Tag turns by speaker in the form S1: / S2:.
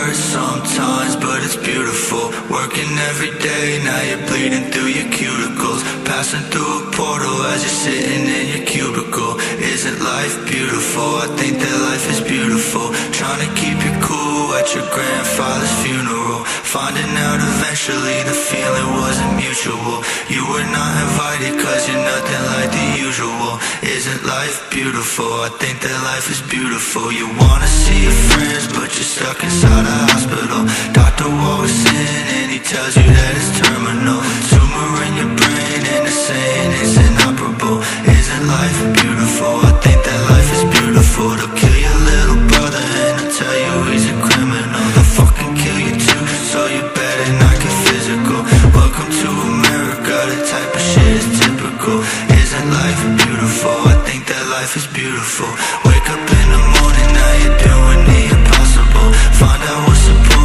S1: hurts sometimes, but it's beautiful. Working every day, now you're bleeding through your cuticles. Passing through a portal as you're sitting in your cubicle. Isn't life beautiful? I think that life is beautiful. Trying to keep you cool at your grandfather's funeral. Finding out eventually the feeling wasn't mutual. You were not invited cause you're nothing like the usual. Isn't life beautiful? I think that life is beautiful. You wanna see your friends but you're stuck inside a hospital. Doctor walks in and he tells you that it's terminal. Tumor in your brain and they're saying it's inoperable. Isn't life beautiful? I think that life is beautiful. They'll kill your little brother and they'll tell you he's a criminal. They'll fucking kill you too, so you better not get physical. Welcome to America, the type of shit is typical. Isn't life beautiful? I think that life is beautiful. Wake up in the morning, now you're doing the impossible. Find out what's supposed